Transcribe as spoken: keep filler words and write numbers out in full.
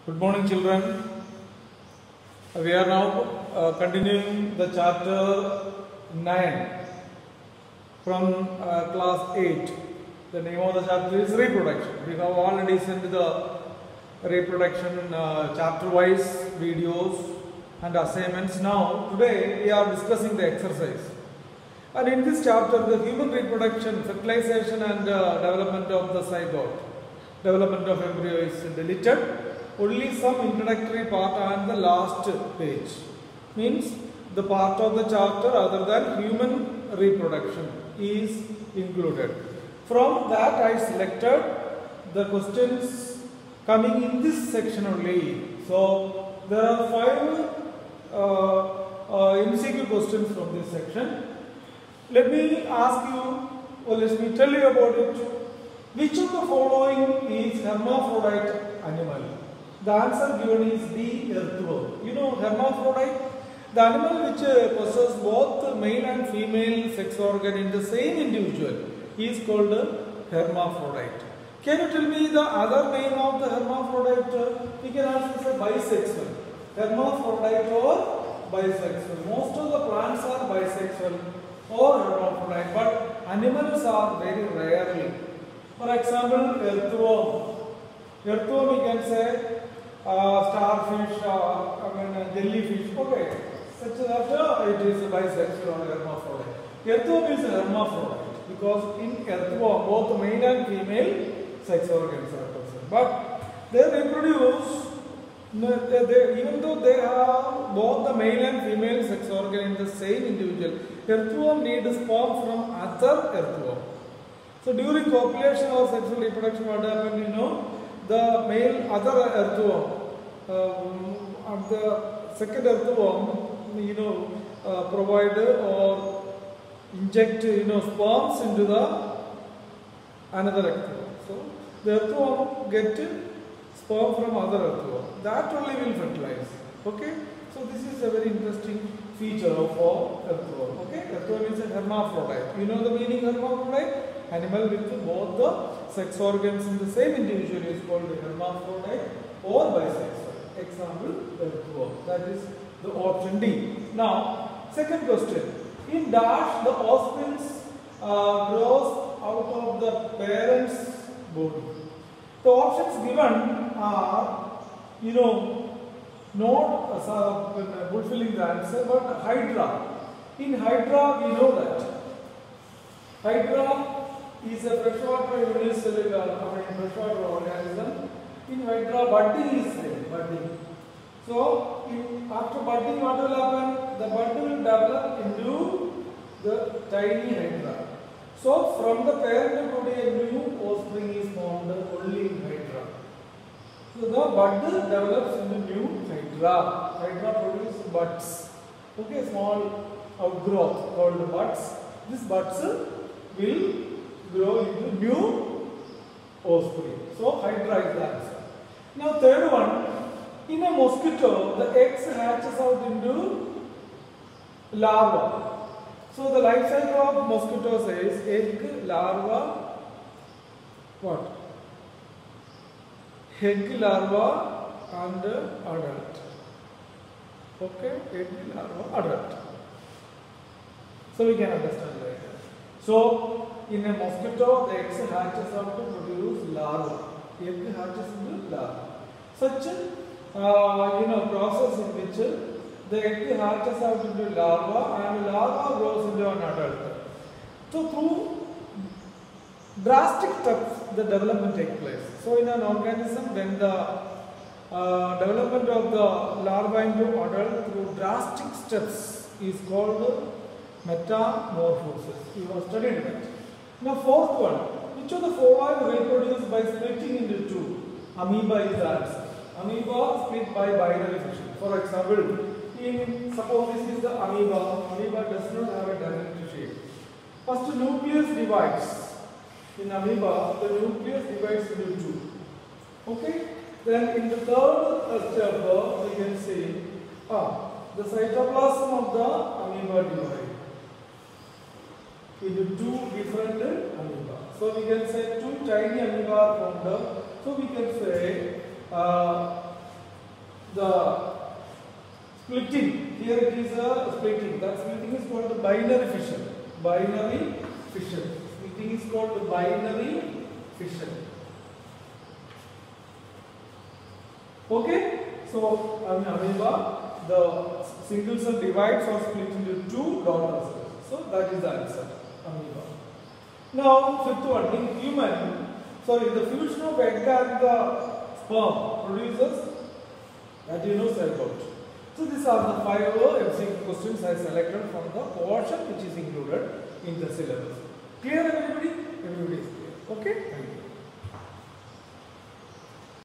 Good morning, children. We are now uh, continuing the chapter nine from uh, class eight. The name of the chapter is reproduction. We have already sent the reproduction uh, chapter-wise videos and assignments. Now, today we are discussing the exercise. And in this chapter, the human reproduction, fertilization and uh, development of the zygote, development of embryo is deleted. Only some introductory part and the last page. Means the part of the chapter other than human reproduction is included. From that I selected the questions coming in this section only. So there are five uh, uh, M C Q questions from this section. Let me ask you, or let me tell you about it. Which of the following is hermaphrodite animal? The answer given is B, earthworm. You know hermaphrodite? The animal which uh, possesses both male and female sex organ in the same individual is called uh, hermaphrodite. Can you tell me the other name of the hermaphrodite? Uh, we can also say bisexual. Hermaphrodite or bisexual. Most of the plants are bisexual or hermaphrodite, but animals are very rarely. For example, earthworm. Earthworm we can say uh, starfish, uh, I mean uh, jellyfish. Okay, such that uh, it is bisexual or hermaphrodite. Earthworm is a hermaphrodite because in earthworm both male and female sex organs are present, but they reproduce. They, they, even though they have both the male and female sex organ in the same individual, earthworm need sperm from other earthworm. So during copulation or sexual reproduction, what happens? You know, the male other earthworm um, and the second earthworm, you know, uh, provide or inject, you know, sperms into the another earthworm. So the earthworm get sperm from other earthworm. That only will fertilize. Okay. So this is a very interesting feature of our earthworm. Okay. Earthworm is a hermaphrodite. You know the meaning of hermaphrodite? Animal with both the sex organs in the same individual is called hermaphrodite or bisexual. Example, earthworm. That is the option D. Now, second question. In dash, the offspring uh, grows out of the parent's body. The options given are, you know, not uh, fulfilling the answer, but Hydra. In Hydra, we know that Hydra is a freshwater unicellular, I mean freshwater organism. In Hydra, budding is there, budding. So, in, after budding, what will happen? The bud will develop into the tiny Hydra. So, from the parent body, a new offspring is formed only in Hydra. So, the bud develops into new Hydra. Hydra produces buds. Okay, small outgrowth called buds. These buds will grow into new offspring. So, Hydra is the answer. Now, third one, in a mosquito, the eggs hatches out into larva. So, the life cycle of mosquito says egg, larva, what? Egg, larva and adult. Okay, egg, larva, adult. So, we can understand like that. So, in a mosquito, the eggs hatches out to produce larva. Egg hatches into larva. Such a uh, you know process in which the egg hatches out into larva and larva grows into an adult. So through drastic steps, the development takes place. So in an organism, when the uh, development of the larva into adult through drastic steps is called metamorphosis. You have studied that. Now fourth one, which of the following reproduce by splitting into two? Amoeba is the answer. Amoeba split by binary fission. For example, in suppose this is the amoeba. Amoeba does not have a direct shape. First nucleus divides. In amoeba, the nucleus divides into two. Okay? Then in the third step, uh, we can see ah, the cytoplasm of the amoeba divides into two different amoeba. So we can say two tiny amoeba are formed. So we can say uh, the splitting. Here it is a splitting. That splitting is called the binary fission. Binary fission. Splitting is called the binary fission. Okay? So, in amoeba, the single cell divides or split into two daughter cells. So, that is the answer. Amoeba. Now, fifth one, in human, sorry, the fusion of egg and the sperm produces, that you know, cell count. So, these are the five M C Q questions I selected from the portion which is included in the syllabus. Clear everybody? Everybody is clear. Okay? Thank you.